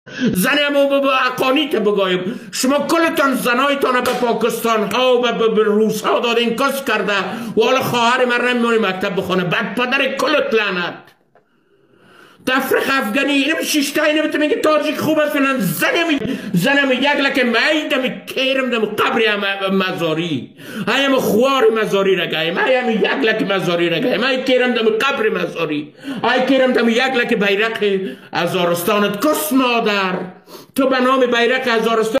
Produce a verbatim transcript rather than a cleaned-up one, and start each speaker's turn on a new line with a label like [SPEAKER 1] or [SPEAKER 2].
[SPEAKER 1] زنم و به اقانیت بگایم شما کلتان زنایتان به پاکستان ها و به روس ها دادین کس کرده و حالا خواهر من نمیمونی مکتب بخونه بعد پدر کلت لعنت تفرق افغانی اینم شیشتا اینم تو میگه تاجیک خوب است فلان زنم زنم یک لکه میدم کیرم دم قبری مزاری هایم خوار مزاری رگایم هایم یک لکه مزاری رگایم های کیرم دم قبر مزاری های کیرم دم یک لکه بیرق هزارستانت کس مادر تو به نام بیرق هزارستان